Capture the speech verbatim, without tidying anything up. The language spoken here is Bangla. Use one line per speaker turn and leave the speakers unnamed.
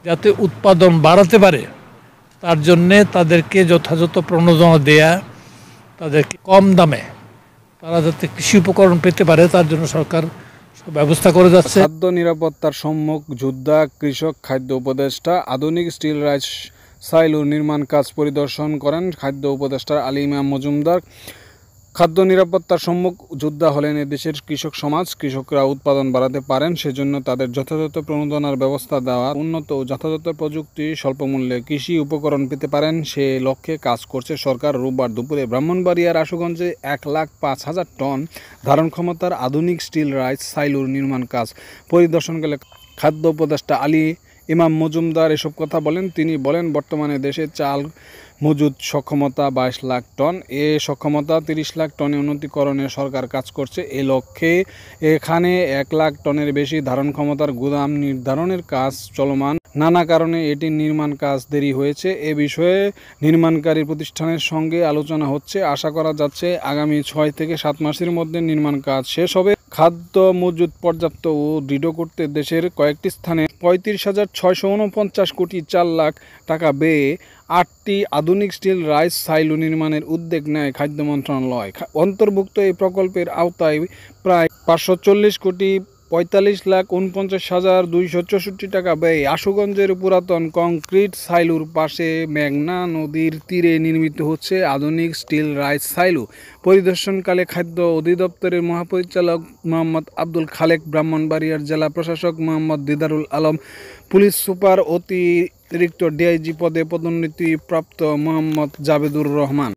যাতে উৎপাদন বাড়াতে পারে তার জন্যে তাদেরকে যথাযথ প্রণোদনা দেয়া, তাদেরকে কম দামে তারা যাতে কৃষি উপকরণ পেতে পারে তার জন্য সরকার ব্যবস্থা করে যাচ্ছে।
খাদ্য নিরাপত্তার সম্মুখ যোদ্ধা কৃষক খাদ্য উপদেষ্টা আধুনিক স্টিল রাইস সাইলোর নির্মাণ কাজ পরিদর্শন করেন খাদ্য উপদেষ্টা আলী ইমাম মজুমদার। খাদ্য নিরাপত্তার সম্মুখ যোদ্ধা হলেন এদেশের কৃষক সমাজ। কৃষকরা উৎপাদন বাড়াতে পারেন, সেজন্য তাদের যথাযথ প্রণোদনার ব্যবস্থা দেওয়া, উন্নত ও যথাযথ প্রযুক্তি স্বল্পমূল্যে কৃষি উপকরণ পেতে পারেন সে লক্ষ্যে কাজ করছে সরকার। রোববার দুপুরে ব্রাহ্মণবাড়িয়ার আশুগঞ্জে এক লাখ পাঁচ হাজার টন ধারণ ক্ষমতার আধুনিক স্টিল রাইস সাইলোর নির্মাণ কাজ পরিদর্শনকালে খাদ্য উপদেষ্টা আলী ইমাম মজুমদার এসব কথা বলেন। তিনি বলেন, বর্তমানে দেশে চাল মজুদ সক্ষমতা বাইশ লাখ টন, এ সক্ষমতা তিরিশ লাখ টনে উন্নতিকরণে সরকার কাজ করছে। এ লক্ষ্যে এখানে এক লাখ টনের বেশি ধারণ ক্ষমতার গুদাম নির্ধারণের কাজ চলমান। নানা কারণে এটির নির্মাণ কাজ দেরি হয়েছে। এ বিষয়ে নির্মাণকারী প্রতিষ্ঠানের সঙ্গে আলোচনা হচ্ছে। আশা করা যাচ্ছে আগামী ছয় থেকে সাত মাসের মধ্যে নির্মাণ কাজ শেষ হবে। খাদ্য মজুদ পর্যাপ্ত ও দৃঢ় করতে দেশের কয়েকটি স্থানে পঁয়ত্রিশ হাজার ছয়শো উনপঞ্চাশ কোটি চার লাখ টাকা ব্যয়ে আটটি আধুনিক স্টিল রাইস সাইলো নির্মাণের উদ্যোগ নেয় খাদ্য মন্ত্রণালয়। অন্তর্ভুক্ত এই প্রকল্পের আওতায় প্রায় পাঁচশো চল্লিশ কোটি পঁয়তাল্লিশ লাখ উনপঞ্চাশ হাজার দুইশো চৌষট্টি টাকা ব্যয়ে আশুগঞ্জের পুরাতন কংক্রিট সাইলোর পাশে মেঘনা নদীর তীরে নির্মিত হচ্ছে আধুনিক স্টিল রাইস সাইলো। পরিদর্শনকালে খাদ্য অধিদপ্তরের মহাপরিচালক মোহাম্মদ আব্দুল খালেক, ব্রাহ্মণবাড়িয়ার জেলা প্রশাসক মোহাম্মদ দিদারুল আলম, পুলিশ সুপার অতিরিক্ত ডিআইজি পদে পদোন্নতিপ্রাপ্ত মোহাম্মদ জাবেদুর রহমান।